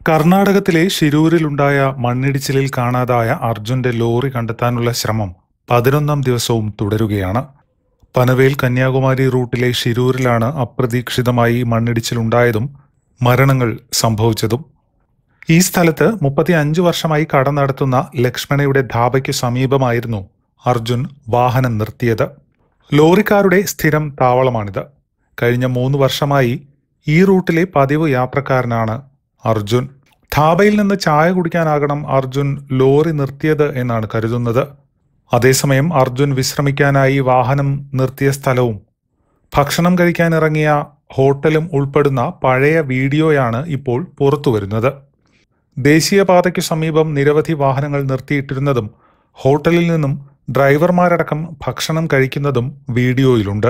കർണാടകത്തിലെ ഷിരൂരിലുണ്ടായ മണ്ണിടിച്ചിലിൽ കാണാതായ അർജുന്റെ ലോറി കണ്ടെത്താനുള്ള ശ്രമം 11ാം ദിവസവും തുടരുകയാണ്. പനവേൽ കന്യാകുമാരി റൂട്ടിലെ ഷിരൂരിലാണ് അപ്രതീക്ഷിതമായി മണ്ണിടിച്ചിലുണ്ടായതും മരണങ്ങൾ സംഭവിച്ചതും. ഈ സ്ഥലത്ത് 35 വർഷമായി കട നടത്തുന്ന ലക്ഷ്മണയുടെ ധാബയ്ക്ക് സമീപമായിരുന്നു അർജുൻ വാഹനം നിർത്തിയത്. ലോറിക്കാരുടെ സ്ഥിരം താവളമാണിത്. കഴിഞ്ഞ 3 വർഷമായി ഈ റൂട്ടിലെ പതിവ് യാത്രക്കാരനാണ് അർജുൻ. ധാബയിൽ നിന്ന് ചായ കുടിക്കാനാകണം അർജുൻ ലോറി നിർത്തിയത് എന്നാണ് കരുതുന്നത്. അതേസമയം അർജുൻ വിശ്രമിക്കാനായി വാഹനം നിർത്തിയ സ്ഥലവും ഭക്ഷണം കഴിക്കാനിറങ്ങിയ ഹോട്ടലും ഉൾപ്പെടുന്ന പഴയ വീഡിയോയാണ് ഇപ്പോൾ പുറത്തുവരുന്നത്. ദേശീയപാതയ്ക്കു സമീപം നിരവധി വാഹനങ്ങൾ നിർത്തിയിട്ടിരുന്നതും ഹോട്ടലിൽ നിന്നും ഡ്രൈവർമാരടക്കം ഭക്ഷണം കഴിക്കുന്നതും വീഡിയോയിലുണ്ട്.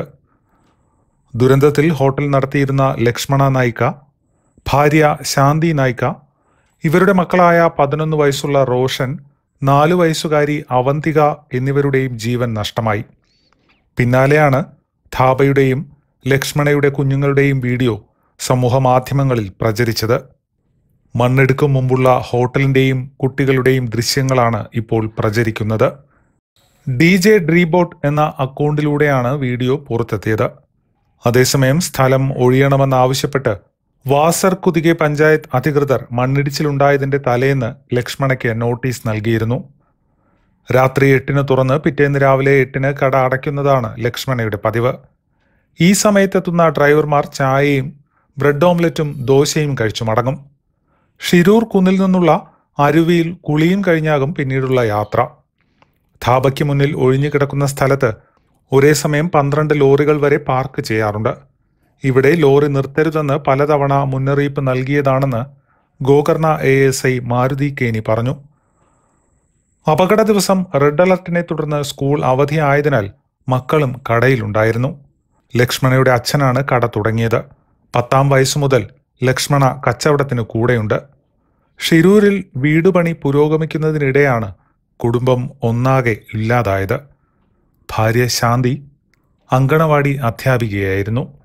ദുരന്തത്തിൽ ഹോട്ടൽ നടത്തിയിരുന്ന ലക്ഷ്മണ നായിക, ഭാര്യ ശാന്തി നായിക, ഇവരുടെ മക്കളായ 11 വയസ്സുള്ള റോഷൻ, 4 വയസ്സുകാരി അവന്തിക എന്നിവരുടെയും ജീവൻ നഷ്ടമായി. പിന്നാലെയാണ് ധാബയുടെയും ലക്ഷ്മണയുടെ കുഞ്ഞുങ്ങളുടെയും വീഡിയോ സമൂഹ മാധ്യമങ്ങളിൽ പ്രചരിച്ചത്. മണ്ണെടുക്കും മുമ്പുള്ള ഹോട്ടലിന്റെയും കുട്ടികളുടെയും ദൃശ്യങ്ങളാണ് ഇപ്പോൾ പ്രചരിക്കുന്നത്. DJ ഡ്രീബോട്ട് എന്ന അക്കൗണ്ടിലൂടെയാണ് വീഡിയോ പുറത്തെത്തിയത്. അതേസമയം സ്ഥലം ഒഴിയണമെന്നാവശ്യപ്പെട്ട് വാസർ കുതികെ പഞ്ചായത്ത് അധികൃതർ മണ്ണിടിച്ചിലുണ്ടായതിന്റെ തലേന്ന് ലക്ഷ്മണയ്ക്ക് നോട്ടീസ് നൽകിയിരുന്നു. രാത്രി 8-ന് തുറന്ന് പിറ്റേന്ന് രാവിലെ 8-ന് കട അടയ്ക്കുന്നതാണ് ലക്ഷ്മണയുടെ പതിവ്. ഈ സമയത്തെത്തുന്ന ഡ്രൈവർമാർ ചായയും ബ്രെഡ് ഓംലെറ്റും ദോശയും കഴിച്ചു മടങ്ങും. ഷിരൂർ കുന്നിൽ നിന്നുള്ള അരുവിയിൽ കുളിയും കഴിഞ്ഞാകും പിന്നീടുള്ള യാത്ര. ധാബയ്ക്ക് മുന്നിൽ ഒഴിഞ്ഞു കിടക്കുന്ന സ്ഥലത്ത് ഒരേ സമയം 12 ലോറികൾ വരെ പാർക്ക് ചെയ്യാറുണ്ട്. ഇവിടെ ലോറി നിർത്തരുതെന്ന് പലതവണ മുന്നറിയിപ്പ് നൽകിയതാണെന്ന് ഗോകർണ ASI മാരുതി കേനി പറഞ്ഞു. അപകട ദിവസം റെഡ് അലർട്ടിനെ തുടർന്ന് സ്കൂൾ അവധിയായതിനാൽ മക്കളും കടയിലുണ്ടായിരുന്നു. ലക്ഷ്മണയുടെ അച്ഛനാണ് കട തുടങ്ങിയത്. 10ാം വയസ്സു മുതൽ ലക്ഷ്മണ കച്ചവടത്തിന് കൂടെയുണ്ട്. ഷിരൂരിൽ വീടുപണി പുരോഗമിക്കുന്നതിനിടെയാണ് കുടുംബം ഒന്നാകെ ഇല്ലാതായത്. ഭാര്യ ശാന്തി അങ്കണവാടി അധ്യാപികയായിരുന്നു.